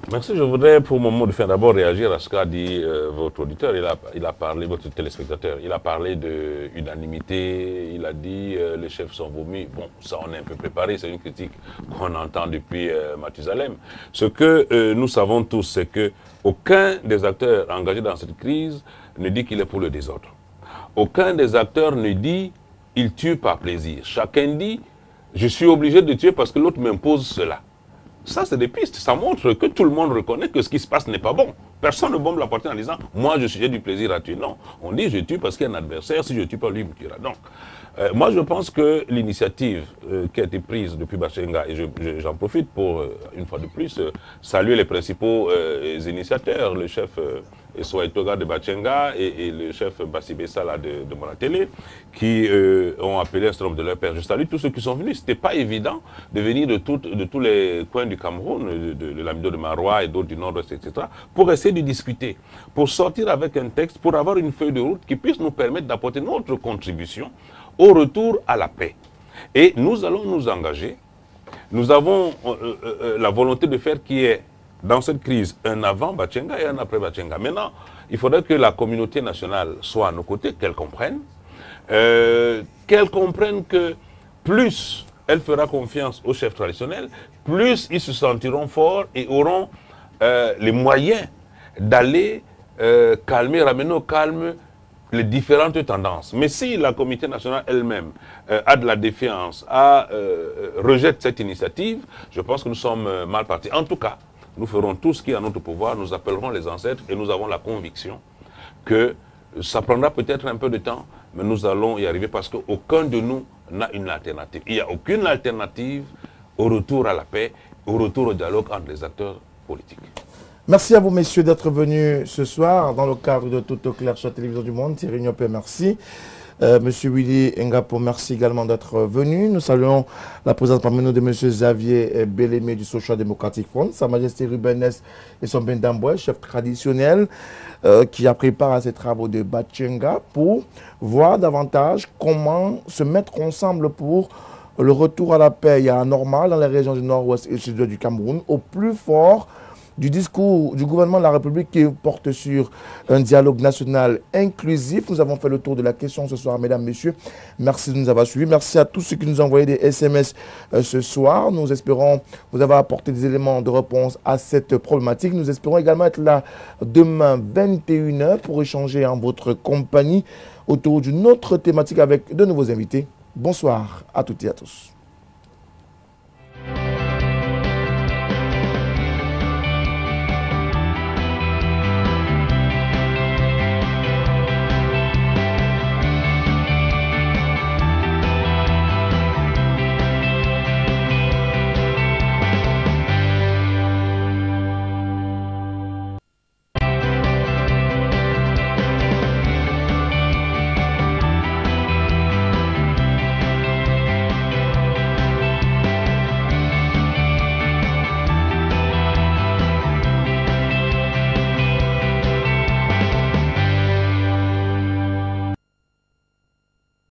Merci. Je voudrais pour mon mot de fin d'abord réagir à ce qu'a dit votre auditeur. Il a parlé, votre téléspectateur, il a parlé d'unanimité, il a dit les chefs sont vomis. Bon, ça on est un peu préparé, c'est une critique qu'on entend depuis Mathusalem. Ce que nous savons tous, c'est que aucun des acteurs engagés dans cette crise ne dit qu'il est pour le désordre. Aucun des acteurs ne dit il tue par plaisir. Chacun dit je suis obligé de tuer parce que l'autre m'impose cela. Ça, c'est des pistes. Ça montre que tout le monde reconnaît que ce qui se passe n'est pas bon. Personne ne bombe la poitrine en disant « moi, j'ai du plaisir à tuer ». Non, on dit « je tue parce qu'il y a un adversaire, si je ne tue pas, lui, il me tuera ». Donc, moi, je pense que l'initiative qui a été prise depuis Bachenga, et j'en profite pour, une fois de plus, saluer les principaux initiateurs, le chef Soaitoga de Bachenga et le chef Bassibé Sala de Monatélé, qui ont appelé un certain nombre de leurs pères. Je salue tous ceux qui sont venus. Ce n'était pas évident de venir de tous les coins du Cameroun, de l'Amido de Marois et d'autres du Nord-Ouest, etc., pour essayer de discuter, pour sortir avec un texte, pour avoir une feuille de route qui puisse nous permettre d'apporter notre contribution au retour à la paix. Et nous allons nous engager. Nous avons la volonté de faire qui est, dans cette crise, un avant Bachenga et un après Bachenga. Maintenant, il faudrait que la communauté nationale soit à nos côtés, qu'elle comprenne que plus elle fera confiance aux chefs traditionnels, plus ils se sentiront forts et auront les moyens d'aller calmer, ramener au calme les différentes tendances. Mais si la communauté nationale elle-même a de la défiance, rejette cette initiative, je pense que nous sommes mal partis. En tout cas, nous ferons tout ce qui est à notre pouvoir, nous appellerons les ancêtres et nous avons la conviction que ça prendra peut-être un peu de temps, mais nous allons y arriver parce qu'aucun de nous n'a une alternative. Il n'y a aucune alternative au retour à la paix, au retour au dialogue entre les acteurs politiques. Merci à vous, messieurs, d'être venus ce soir dans le cadre de Tout au clair sur la télévision du monde. Thierry Niopé, merci. Monsieur Willy Ngapo, merci également d'être venu. Nous saluons la présence parmi nous de Monsieur Xavier Bellemé du Social Democratic Front, Sa Majesté Rubenès et son Bendamboué, chef traditionnel, qui a préparé ces travaux de Bachenga pour voir davantage comment se mettre ensemble pour le retour à la paix et à la normale dans les régions du nord-ouest et sud du Cameroun, au plus fort du discours du gouvernement de la République qui porte sur un dialogue national inclusif. Nous avons fait le tour de la question ce soir, mesdames, messieurs. Merci de nous avoir suivis. Merci à tous ceux qui nous ont envoyé des SMS ce soir. Nous espérons vous avoir apporté des éléments de réponse à cette problématique. Nous espérons également être là demain 21 h pour échanger en votre compagnie autour d'une autre thématique avec de nouveaux invités. Bonsoir à toutes et à tous.